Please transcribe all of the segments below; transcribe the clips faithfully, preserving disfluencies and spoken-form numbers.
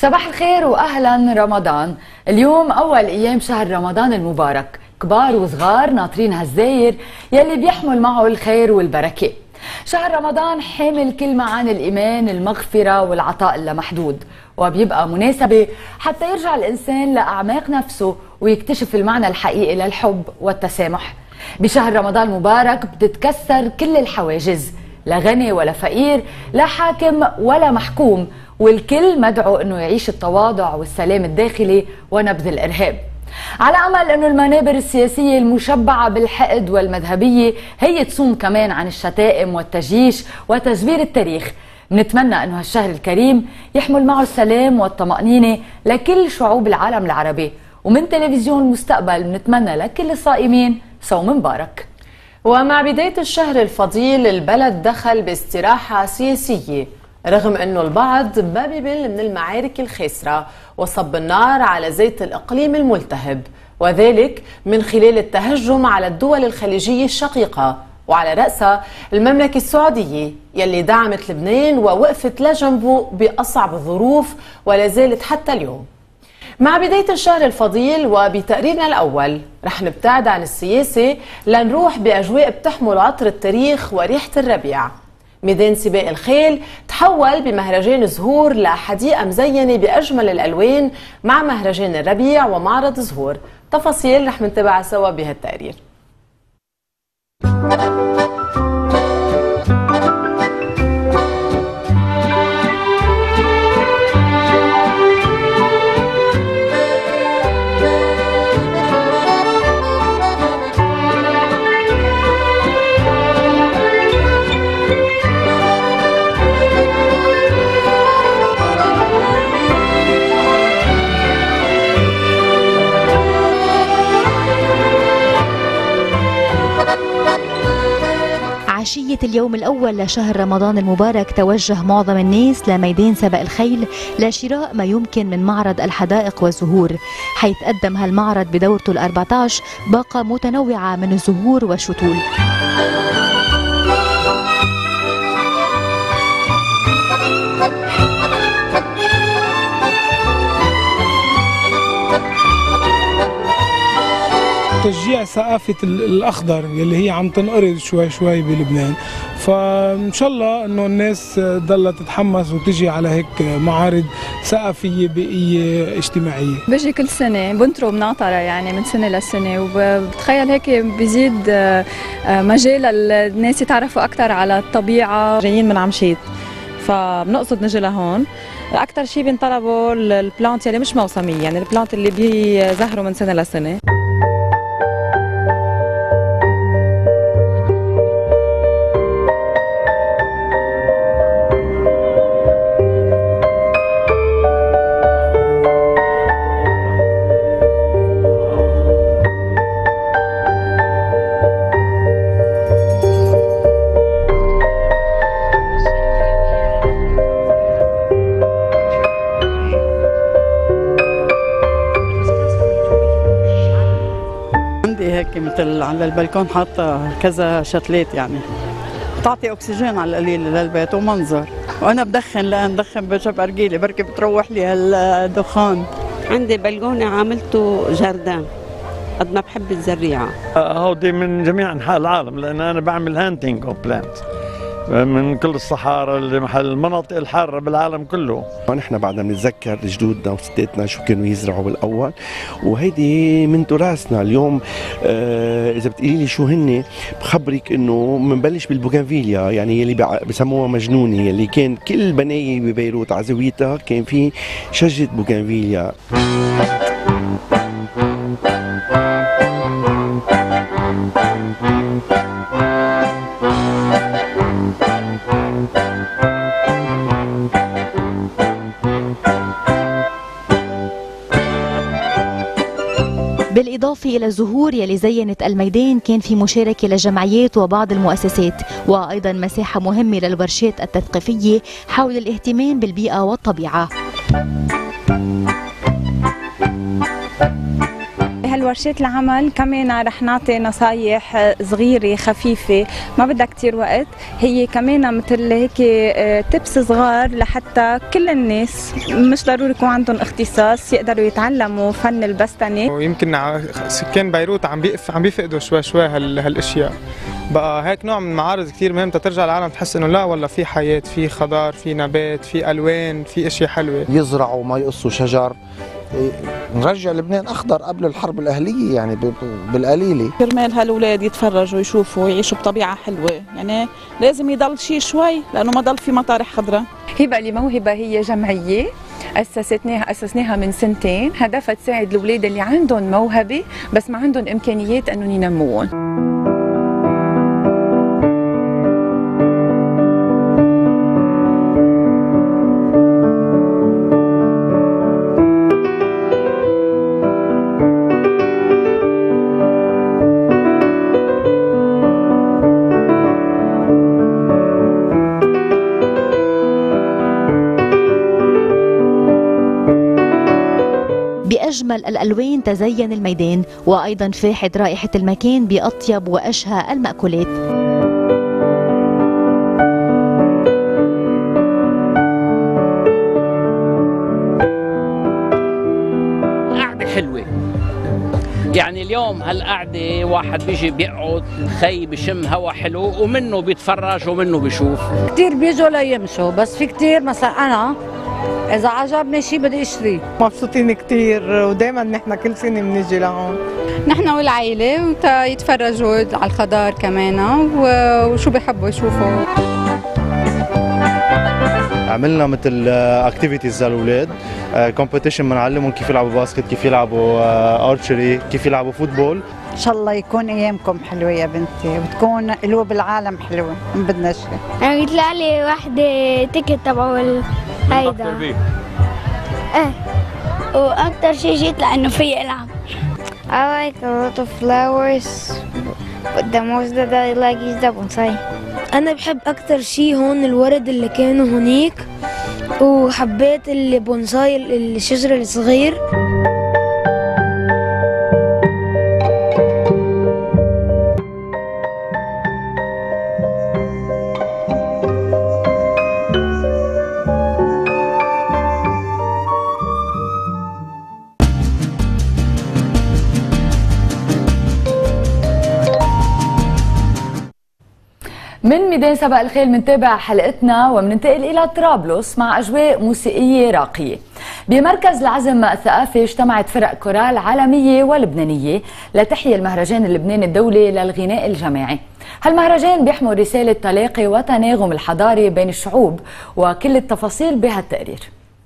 صباح الخير واهلا رمضان. اليوم اول ايام شهر رمضان المبارك، كبار وصغار ناطرين هالزاير يلي بيحمل معه الخير والبركه. شهر رمضان حامل كل معاني الايمان، المغفره والعطاء اللامحدود، وبيبقى مناسبه حتى يرجع الانسان لاعماق نفسه ويكتشف المعنى الحقيقي للحب والتسامح. بشهر رمضان المبارك بتتكسر كل الحواجز، لا غني ولا فقير، لا حاكم ولا محكوم، والكل مدعو انه يعيش التواضع والسلام الداخلي ونبذ الارهاب. على امل انه المنابر السياسيه المشبعه بالحقد والمذهبيه هي تصوم كمان عن الشتائم والتجيش وتزوير التاريخ. بنتمنى انه هالشهر الكريم يحمل معه السلام والطمأنينه لكل شعوب العالم العربي. ومن تلفزيون المستقبل بنتمنى لكل الصائمين صوم مبارك. ومع بداية الشهر الفضيل البلد دخل باستراحة سياسية، رغم أنه البعض ما بيبل من المعارك الخاسرة وصب النار على زيت الإقليم الملتهب، وذلك من خلال التهجم على الدول الخليجية الشقيقة، وعلى رأسها المملكة السعودية يلي دعمت لبنان ووقفت لجنبه بأصعب الظروف ولا زالت حتى اليوم. مع بداية الشهر الفضيل وبتقريرنا الأول رح نبتعد عن السياسة لنروح بأجواء بتحمل عطر التاريخ وريحة الربيع. ميدان سباق الخيل تحول بمهرجان زهور لحديقة مزينة بأجمل الألوان مع مهرجان الربيع ومعرض زهور. تفاصيل رح نتابعها سوا بهالتقرير. عشية اليوم الأول لشهر رمضان المبارك توجه معظم الناس لميدان سبق الخيل لشراء ما يمكن من معرض الحدائق والزهور، حيث قدم هالمعرض بدورته الأربعة عشر باقة متنوعة من الزهور والشتول. تشجيع ثقافة الأخضر يلي هي عم تنقرض شوي شوي بلبنان، فإن شاء الله إنه الناس ضلها تتحمس وتجي على هيك معارض ثقافية بيئية اجتماعية. بجي كل سنة بنطروا بنعطرة يعني من سنة لسنة، وبتخيل هيك بيزيد مجال الناس يتعرفوا أكثر على الطبيعة. جايين من عمشيت فبنقصد نجي لهون. أكثر شيء بينطلبوا البلانت يلي مش موسمية، يعني البلانت اللي بيزهروا من سنة لسنة. هيك مثل على البلكون حاطه كذا شتلات، يعني بتعطي اكسجين على القليل للبيت ومنظر. وانا بدخن لان بدخن بجيب ارجيلي بركي بتروح لي هالدخان. عندي بلكونه عملته جردان قد ما بحب الزريعه. هودي من جميع انحاء العالم لان انا بعمل هانتينج اوف بلانت من كل الصحارى اللي محل المناطق الحاره بالعالم كله. نحن بعدنا بنتذكر جدودنا وستاتنا شو كانوا يزرعوا بالاول، وهيدي من تراثنا. اليوم آه اذا بتقولي لي شو هن بخبرك انه بنبلش بالبوغانفيليا، يعني يلي بسموها مجنونه، يلي كان كل بنايه ببيروت على زاويتها كان في شجره بوغانفيليا. بالإضافة إلى الزهور يلي زينت الميدان، كان في مشاركة للجمعيات وبعض المؤسسات، وأيضا مساحة مهمة للورشات التثقيفية حول الاهتمام بالبيئة والطبيعة. خلال ورشات العمل كمان رح نعطي نصايح صغيرة خفيفة ما بدها كتير وقت، هي كمان مثل هيك تبس صغار لحتى كل الناس مش ضروري يكون عندهم اختصاص يقدروا يتعلموا فن البستنة. ويمكن سكان بيروت عم بيقف عم بيفقدوا شوي شوي هالاشياء، بقى هيك نوع من المعارض كثير مهم ترجع العالم تحس انه لا والله في حياه، في خضار، في نبات، في الوان، في اشياء حلوه. يزرعوا ما يقصوا شجر، نرجع لبنان اخضر قبل الحرب الاهليه يعني بالقليله. كرمال هالاولاد يتفرجوا ويشوفوا ويعيشوا بطبيعه حلوه، يعني لازم يضل شيء شوي لانه ما ضل في مطارح خضراء. هبه لموهبه هي جمعيه اسستناها اسسناها من سنتين، هدفها تساعد الاولاد اللي عندهم موهبه بس ما عندهم امكانيات انهم ينموهم. بأجمل الألوان تزين الميدان، وأيضا فاحت رائحة المكان بأطيب وأشهى المأكولات. القعدة حلوة، يعني اليوم هالقعدة واحد بيجي بيقعد الخي بشم هوا حلو ومنه بيتفرج ومنه بيشوف. كتير بيجوا ليمشوا، بس في كتير مثلا أنا إذا عجبني شيء بدي اشتري. مبسوطين كتير ودائما نحن كل سنة بنيجي لهون. نحن والعائلة وتا يتفرجوا على الخضار كمان وشو بيحبوا يشوفوا. عملنا مثل اكتيفيتيز للاولاد، كومبيتيشن بنعلمهم كيف يلعبوا باسكت، كيف يلعبوا ارشري، كيف يلعبوا فوتبول. ان شاء الله يكون ايامكم حلوه يا بنتي وتكون قلوب العالم حلوه، ما بدنا شيء. انا يطلع لي وحده تيكت تبعوا هيدا ايه، واكثر شيء يطلع انه في العب. I like a lot of flowers, but the most that I like is the bonsai. أنا بحب أكتر شيء هون الورد اللي كانوا هنيك، وحبيت البونساي الشجر الصغير. من ميدان سبق الخيل منتابع حلقتنا ومننتقل إلى طرابلس مع أجواء موسيقية راقية. بمركز العزم الثقافي اجتمعت فرق كورال عالمية ولبنانية لتحيي المهرجان اللبناني الدولي للغناء الجماعي. هالمهرجان بيحمل رسالة تلاقي وتناغم الحضاري بين الشعوب، وكل التفاصيل بهالتقرير.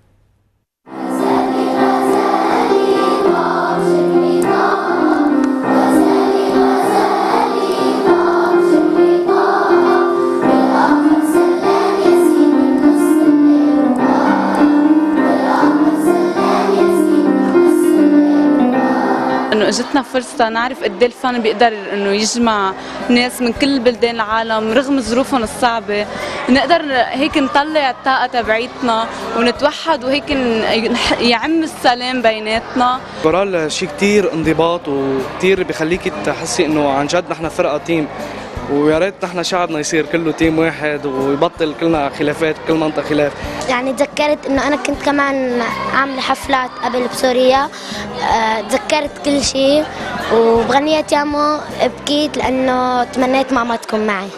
انه اجتنا فرصه نعرف قد ايه الفن بيقدر انه يجمع ناس من كل بلدان العالم رغم ظروفهم الصعبه، نقدر هيك نطلع الطاقه تبعيتنا ونتوحد وهيك يعم السلام بيناتنا. كورال شيء كثير انضباط وكثير بخليكي تحسي انه عن جد نحن فرقه تيم، ويا ريت نحن شعبنا يصير كله تيم واحد ويبطل كلنا خلافات، كل منطقه خلاف. يعني تذكرت انه انا كنت كمان عامله حفلات قبل بسوريا، تذكرت كل شيء وبغنية يامو بكيت لانه تمنيت ماما تكون معي.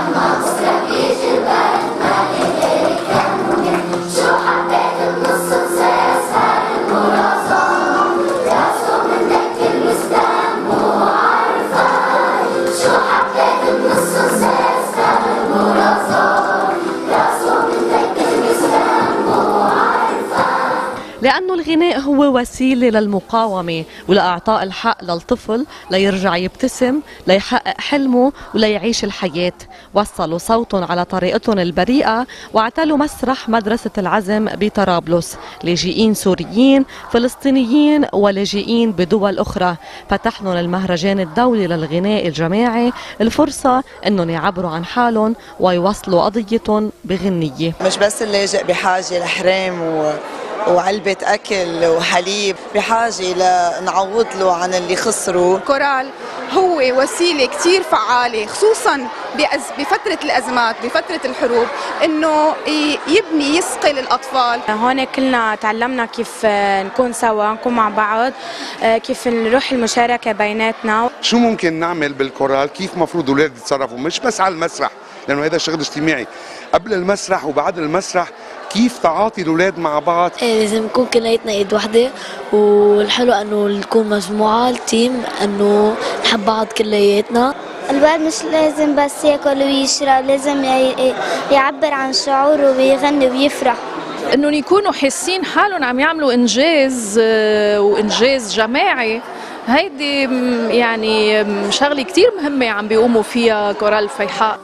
لأنه الغناء هو وسيلة للمقاومة ولإعطاء الحق للطفل ليرجع يبتسم ليحقق حلمه وليعيش الحياة. وصلوا صوتهم على طريقتهم البريئة واعتلوا مسرح مدرسة العزم بطرابلس. لاجئين سوريين، فلسطينيين ولاجئين بدول أخرى، فتح لهم المهرجان الدولي للغناء الجماعي الفرصة أنهم يعبروا عن حالهم ويوصلوا قضيتهم بغنية. مش بس اللاجئ بحاجة لحرام و وعلبة أكل وحليب، بحاجة لنعوض له عن اللي خسروا. كورال هو وسيلة كتير فعالة خصوصا بفترة الأزمات، بفترة الحروب، إنه يبني يسقي للأطفال. هون كلنا تعلمنا كيف نكون سوا، نكون مع بعض، كيف نروح المشاركة بيناتنا. شو ممكن نعمل بالكورال؟ كيف مفروض الأولاد يتصرفوا مش بس على المسرح، لأنه هذا شغل اجتماعي، قبل المسرح وبعد المسرح، كيف تعاطي الأولاد مع بعض؟ ايه لازم نكون كلياتنا ايد وحده، والحلو انه نكون مجموعه التيم، انه نحب بعض كلياتنا. الولد مش لازم بس ياكل ويشرب، لازم يعبر عن شعوره ويغني ويفرح، انه يكونوا حاسين حالهم عم يعملوا انجاز وانجاز جماعي. هيدي يعني شغله كثير مهمه عم بيقوموا فيها كورال فيحاء.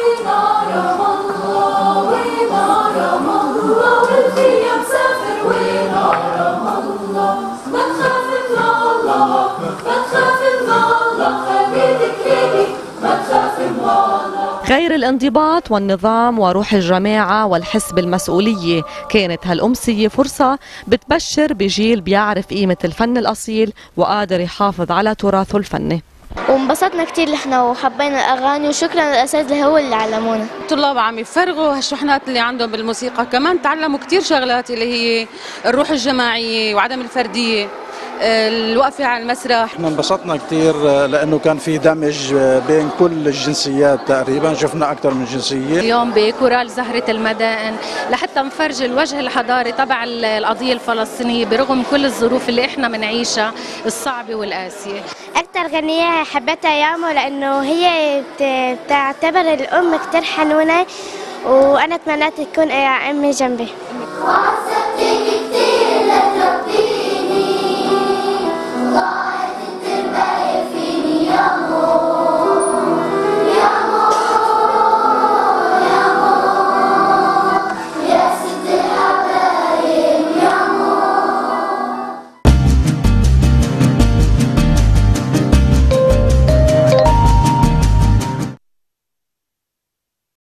غير الانضباط والنظام وروح الجماعة والحس بالمسؤولية، كانت هالأمسية فرصة بتبشر بجيل بيعرف قيمة الفن الأصيل وقادر يحافظ على تراثه الفني. وانبسطنا كثير نحن وحبينا الاغاني، وشكرا للاساتذه هو اللي علمونا. الطلاب عم يفرغوا هالشحنات اللي عندهم بالموسيقى، كمان تعلموا كثير شغلات اللي هي الروح الجماعيه وعدم الفرديه، الوقفه على المسرح. احنا انبسطنا كثير لانه كان في دمج بين كل الجنسيات تقريبا، شفنا اكثر من جنسيه. اليوم بكورال زهرة المدائن لحتى نفرج الوجه الحضاري تبع القضيه الفلسطينيه برغم كل الظروف اللي احنا بنعيشها الصعبه والقاسيه. اكثر غنيه حبيتها يامو لانه هي بتعتبر الام كثير حنونه، وانا تمنيت تكون امي جنبي.